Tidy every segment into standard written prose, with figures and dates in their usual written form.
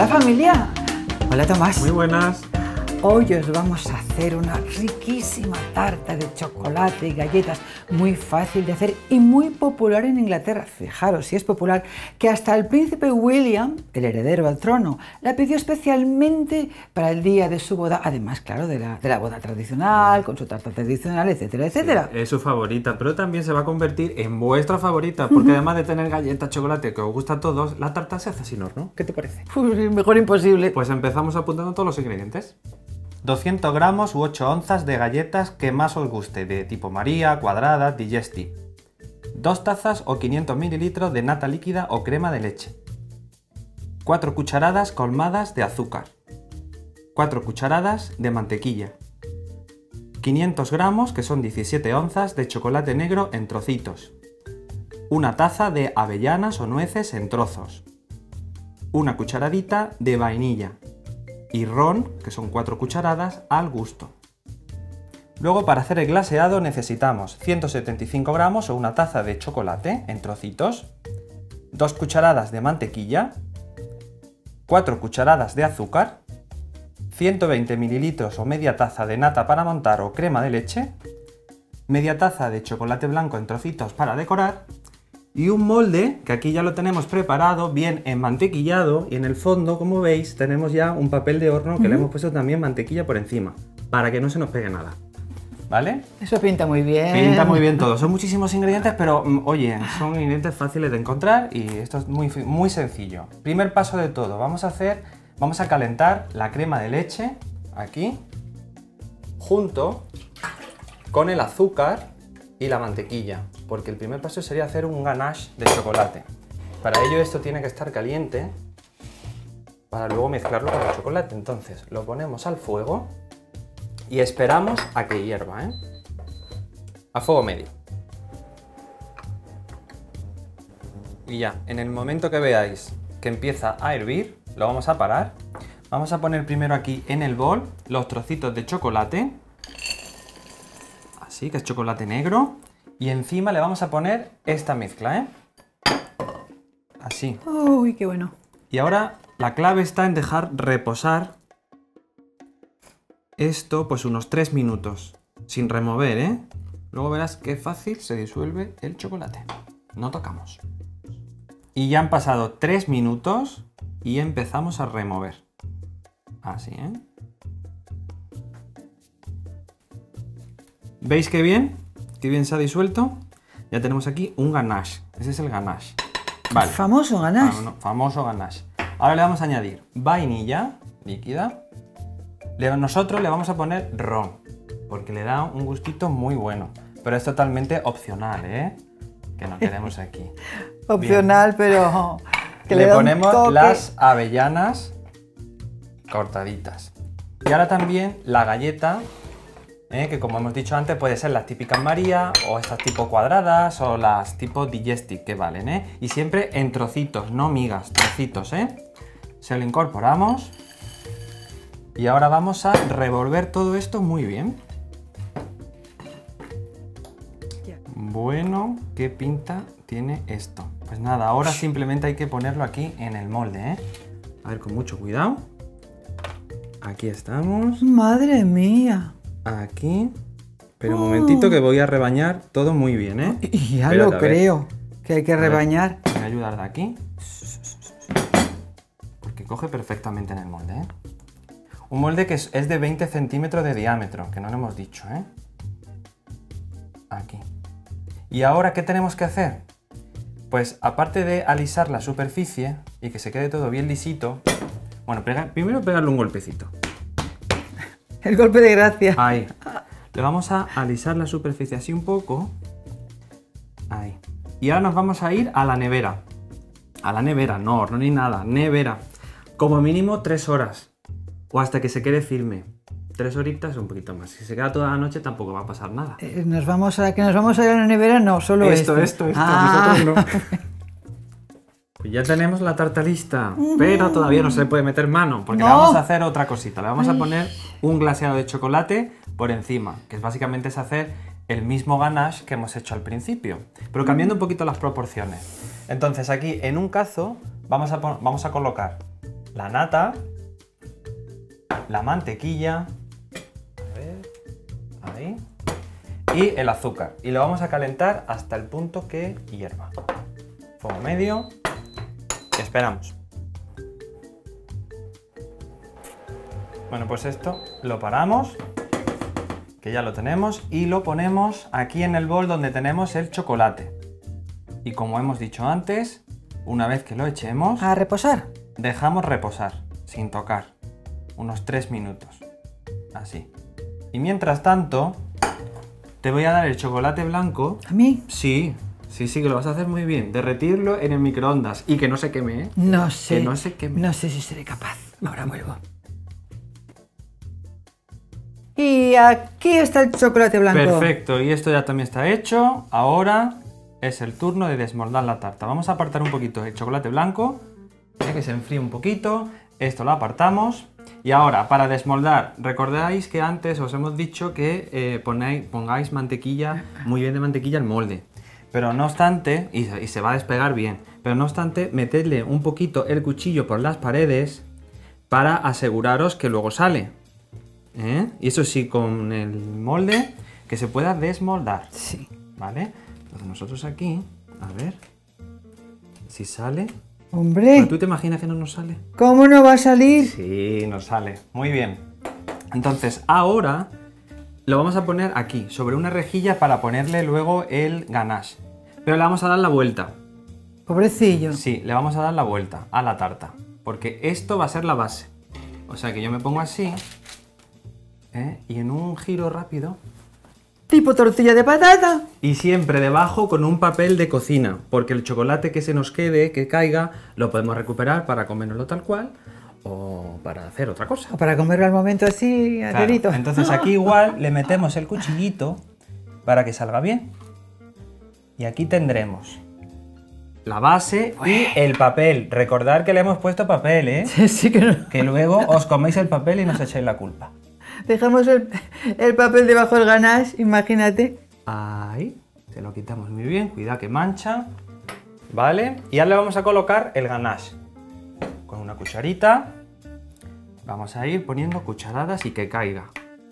Hola familia. Hola Tomás. Muy buenas. Hoy os vamos a hacer una riquísima tarta de chocolate y galletas, muy fácil de hacer y muy popular en Inglaterra. Fijaros si es popular, que hasta el príncipe William, el heredero al trono, la pidió especialmente para el día de su boda, además, claro, de la boda tradicional, con su tarta tradicional, etcétera, etcétera. Sí, es su favorita, pero también se va a convertir en vuestra favorita, porque además de tener galletas, chocolate, que os gusta a todos, la tarta se hace sin horno. ¿Qué te parece? Mejor imposible. Pues empezamos apuntando todos los ingredientes. 200 gramos u 8 onzas de galletas que más os guste, de tipo María, cuadradas, digestive. 2 tazas o 500 mililitros de nata líquida o crema de leche. 4 cucharadas colmadas de azúcar. 4 cucharadas de mantequilla. 500 gramos, que son 17 onzas, de chocolate negro en trocitos. 1 taza de avellanas o nueces en trozos. 1 cucharadita de vainilla. Y ron, que son 4 cucharadas, al gusto. Luego, para hacer el glaseado necesitamos 175 gramos o 1 taza de chocolate en trocitos, 2 cucharadas de mantequilla, 4 cucharadas de azúcar, 120 mililitros o media taza de nata para montar o crema de leche, media taza de chocolate blanco en trocitos para decorar, y un molde, que aquí ya lo tenemos preparado, bien enmantequillado, y en el fondo, como veis, tenemos ya un papel de horno que le hemos puesto también mantequilla por encima, para que no se nos pegue nada. ¿Vale? Eso pinta muy bien. Pinta muy bien todo. Son muchísimos ingredientes, pero oye, son ingredientes fáciles de encontrar y esto es muy sencillo. Primer paso de todo, vamos a calentar la crema de leche, aquí, junto con el azúcar y la mantequilla, porque el primer paso sería hacer un ganache de chocolate. Para ello esto tiene que estar caliente para luego mezclarlo con el chocolate. Entonces lo ponemos al fuego y esperamos a que hierva, a fuego medio. Y ya, en el momento que veáis que empieza a hervir, lo vamos a parar. Vamos a poner primero aquí en el bol los trocitos de chocolate. Así, que es chocolate negro. Y encima le vamos a poner esta mezcla, Así. Uy, qué bueno. Y ahora la clave está en dejar reposar esto pues unos 3 minutos, sin remover, Luego verás qué fácil se disuelve el chocolate. No tocamos. Y ya han pasado 3 minutos y empezamos a remover. Así, ¿Veis qué bien? Qué bien se ha disuelto. Ya tenemos aquí un ganache. Ese es el ganache. Vale. Famoso ganache. Famoso ganache. Ahora le vamos a añadir vainilla líquida. Nosotros le vamos a poner ron, porque le da un gustito muy bueno. Pero es totalmente opcional, que no queremos aquí. Opcional, bien. Pero que le le da ponemos un toque. las avellanas cortaditas. Y ahora también la galleta, que como hemos dicho antes puede ser las típicas María o estas tipo cuadradas o las tipo digestive que valen, y siempre en trocitos, no migas, trocitos, Se lo incorporamos y ahora vamos a revolver todo esto muy bien. Bueno, ¿qué pinta tiene esto? Pues nada, ahora simplemente hay que ponerlo aquí en el molde, A ver, con mucho cuidado. Aquí estamos. Madre mía. Aquí. Pero un momentito que voy a rebañar todo muy bien, Y ya Espérate, lo creo, que hay que rebañar. Voy a ayudar de aquí. Porque coge perfectamente en el molde, Un molde que es de 20 centímetros de diámetro, que no lo hemos dicho, Aquí. ¿Y ahora qué tenemos que hacer? Pues aparte de alisar la superficie y que se quede todo bien lisito, bueno, primero pegarle un golpecito. El golpe de gracia. Ahí. Le vamos a alisar la superficie así un poco. Ahí. Y ahora nos vamos a ir a la nevera. A la nevera, no horno ni nada, nevera. Como mínimo 3 horas. O hasta que se quede firme. 3 horitas o un poquito más. Si se queda toda la noche tampoco va a pasar nada. Nos vamos a ir a la nevera, no, solo esto. Ah. Nosotros no. Pues ya tenemos la tarta lista, pero todavía no se le puede meter mano, porque le vamos a hacer otra cosita. Le vamos a poner un glaseado de chocolate por encima, que básicamente es hacer el mismo ganache que hemos hecho al principio, pero cambiando un poquito las proporciones. Entonces aquí en un cazo vamos a colocar la nata, la mantequilla, a ver, ahí, y el azúcar. Y lo vamos a calentar hasta el punto que hierva. Fuego medio y esperamos. Bueno, pues esto lo paramos, que ya lo tenemos, y lo ponemos aquí en el bol donde tenemos el chocolate. Y como hemos dicho antes, una vez que lo echemos, A reposar. dejamos reposar, sin tocar, unos 3 minutos, así. Y mientras tanto, te voy a dar el chocolate blanco. ¿A mí? Sí, que lo vas a hacer muy bien. Derretirlo en el microondas y que no se queme, ¿eh? No sé. Que no se queme. No sé si seré capaz. Ahora vuelvo. Y aquí está el chocolate blanco. Perfecto, y esto ya también está hecho. Ahora es el turno de desmoldar la tarta. Vamos a apartar un poquito el chocolate blanco, que se enfríe un poquito. Esto lo apartamos. Y ahora, para desmoldar, recordáis que antes os hemos dicho que pongáis mantequilla, muy bien de mantequilla, al molde. Pero no obstante, y se va a despegar bien, pero no obstante, metedle un poquito el cuchillo por las paredes para aseguraros que luego sale. Y eso sí, con el molde, que se pueda desmoldar. Sí. ¿Vale? Entonces nosotros aquí, a ver si sale. Hombre, ¿Tú te imaginas que no nos sale? ¿cómo no va a salir? Sí, nos sale. Muy bien. Entonces ahora lo vamos a poner aquí, sobre una rejilla para ponerle luego el ganache. Pero le vamos a dar la vuelta. Pobrecillo. Sí, le vamos a dar la vuelta a la tarta. Porque esto va a ser la base. O sea que yo me pongo así. Y en un giro rápido. Tipo tortilla de patata. Y siempre debajo con un papel de cocina. Porque el chocolate que se nos quede, que caiga, lo podemos recuperar para comérnoslo tal cual. O para hacer otra cosa. O para comerlo al momento así, a Claro, dedito. entonces aquí igual le metemos el cuchillito para que salga bien. Y aquí tendremos la base y el papel. Recordad que le hemos puesto papel, ¿eh? Sí que no. Que luego os coméis el papel y nos echáis la culpa. Dejamos el papel debajo del ganache, imagínate. Ahí, se lo quitamos muy bien, cuidado que mancha. Vale, y ahora le vamos a colocar el ganache. Con una cucharita. Vamos a ir poniendo cucharadas y que caiga.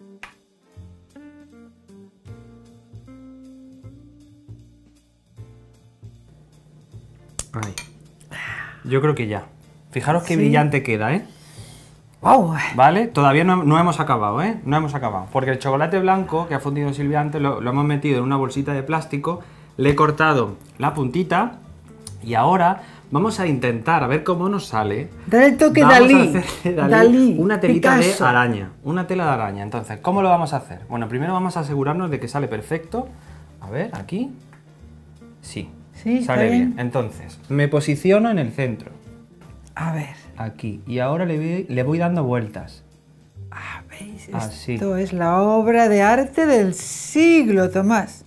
Ahí. Yo creo que ya. Fijaros qué Sí. brillante queda, ¿eh? ¡Wow! ¿Vale? Todavía no hemos acabado, ¿eh? No hemos acabado. Porque el chocolate blanco que ha fundido Silvia antes lo hemos metido en una bolsita de plástico. Le he cortado la puntita. Y ahora vamos a intentar a ver cómo nos sale. Dale el toque Vamos Dalí. a hacer de Dalí, una telita Picasso. de araña. Una tela de araña. Entonces, ¿cómo lo vamos a hacer? Bueno, primero vamos a asegurarnos de que sale perfecto. A ver, aquí. Sí. Sí, está Sale bien. bien. Entonces, me posiciono en el centro. A ver. Aquí. Y ahora le voy dando vueltas. ¿Veis? Así. Esto es la obra de arte del siglo, Tomás.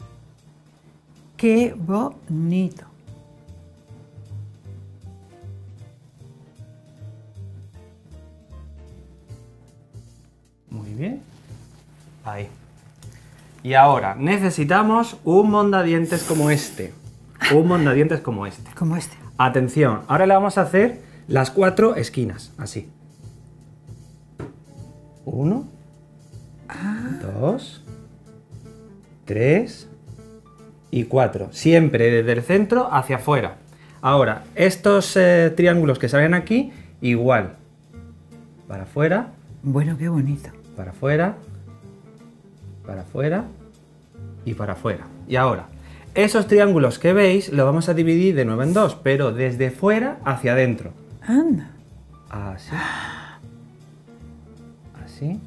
¡Qué bonito! Muy bien. Ahí. Y ahora necesitamos un mondadientes como este. Un mondadientes como este. Como este. Atención, ahora le vamos a hacer las 4 esquinas, así. 1, 2, 3 y 4. Siempre desde el centro hacia afuera. Ahora, estos triángulos que salen aquí, igual. Para afuera, Bueno, qué bonito. para afuera, para afuera y para afuera. Y ahora, esos triángulos que veis los vamos a dividir de nuevo en 2, pero desde fuera hacia adentro. Anda. Así. Así.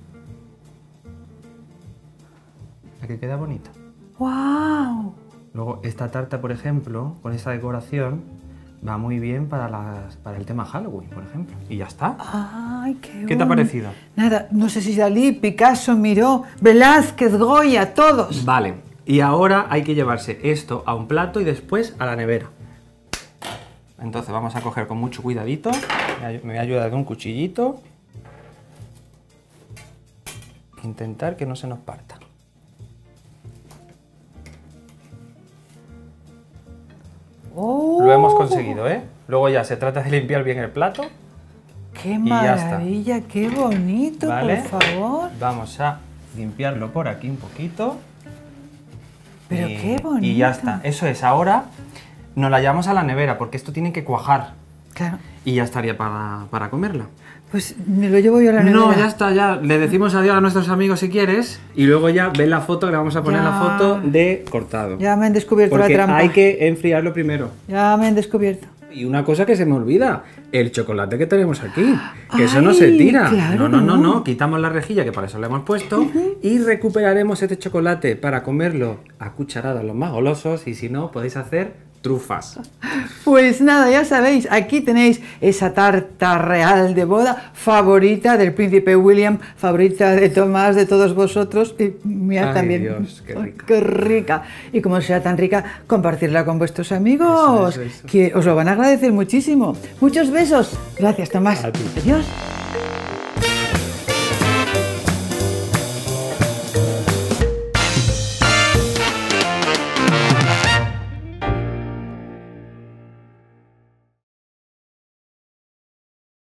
¿A que queda bonita? ¡Wow! Luego, esta tarta, por ejemplo, con esta decoración, va muy bien para el tema Halloween, por ejemplo. Y ya está. ¡Ay, qué ¿Qué te ha parecido? Nada, no sé si Dalí, Picasso, Miró, Velázquez, Goya, todos. Vale. Y ahora hay que llevarse esto a un plato y después a la nevera. Entonces vamos a coger con mucho cuidadito. Me voy a ayudar con un cuchillito. Intentar que no se nos parta. Oh. Lo hemos conseguido, ¿eh? Luego ya se trata de limpiar bien el plato. qué Y ya está. maravilla, qué bonito, ¿Vale? por favor. Vamos a limpiarlo por aquí un poquito. Pero qué bonito. Y ya está. Eso es. Ahora nos la llevamos a la nevera porque esto tiene que cuajar. Claro. Y ya estaría para comerla. Pues me lo llevo yo a la nevera. No, ya está, ya. Le decimos adiós a nuestros amigos si quieres. Y luego ya ven la foto, que le vamos a poner Ya. la foto de cortado. Ya me han descubierto Porque la trampa. hay que enfriarlo primero. Ya me han descubierto. Y una cosa que se me olvida, el chocolate que tenemos aquí, que eso no se Ay, tira. claro No, que no. no, quitamos la rejilla, que para eso le hemos puesto, y recuperaremos este chocolate para comerlo a cucharadas los más golosos, y si no, podéis hacer trufas. Pues nada, ya sabéis, aquí tenéis esa tarta real de boda favorita del príncipe William, favorita de Tomás, de todos vosotros, y mía Ay, también. Dios, qué rica. Qué rica. Y como sea tan rica, compartirla con vuestros amigos, Eso. que os lo van a agradecer muchísimo. Muchos besos. Gracias, Tomás. A ti. Adiós.